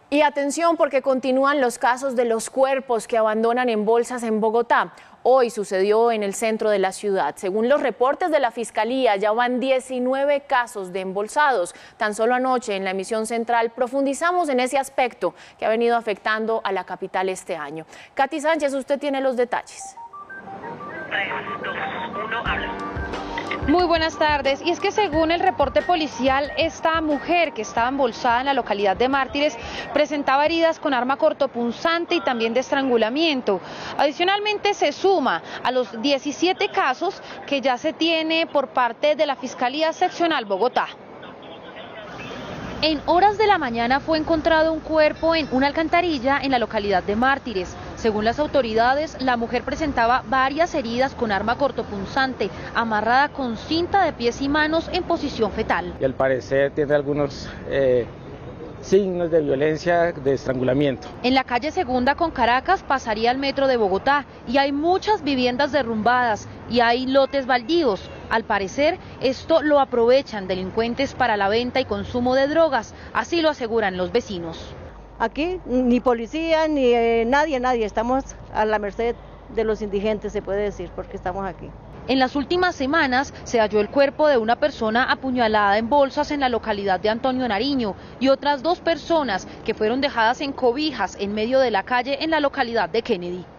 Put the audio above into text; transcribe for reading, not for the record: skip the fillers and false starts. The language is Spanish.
Y atención porque continúan los casos de los cuerpos que abandonan en bolsas en Bogotá. Hoy sucedió en el centro de la ciudad. Según los reportes de la Fiscalía, ya van 19 casos de embolsados. Tan solo anoche en la emisión central profundizamos en ese aspecto que ha venido afectando a la capital este año. Katy Sánchez, usted tiene los detalles. 3, 2, 1, habla. Muy buenas tardes. Y es que según el reporte policial, esta mujer que estaba embolsada en la localidad de Mártires presentaba heridas con arma cortopunzante y también de estrangulamiento. Adicionalmente se suma a los 17 casos que ya se tiene por parte de la Fiscalía Seccional Bogotá. En horas de la mañana fue encontrado un cuerpo en una alcantarilla en la localidad de Mártires. Según las autoridades, la mujer presentaba varias heridas con arma cortopunzante, amarrada con cinta de pies y manos en posición fetal. Y al parecer tiene algunos signos de violencia, de estrangulamiento. En la calle Segunda con Caracas pasaría el metro de Bogotá y hay muchas viviendas derrumbadas y hay lotes baldíos. Al parecer, esto lo aprovechan delincuentes para la venta y consumo de drogas, así lo aseguran los vecinos. Aquí ni policía, ni nadie, estamos a la merced de los indigentes, se puede decir, porque estamos aquí. En las últimas semanas se halló el cuerpo de una persona apuñalada en bolsas en la localidad de Antonio Nariño y otras 2 personas que fueron dejadas en cobijas en medio de la calle en la localidad de Kennedy.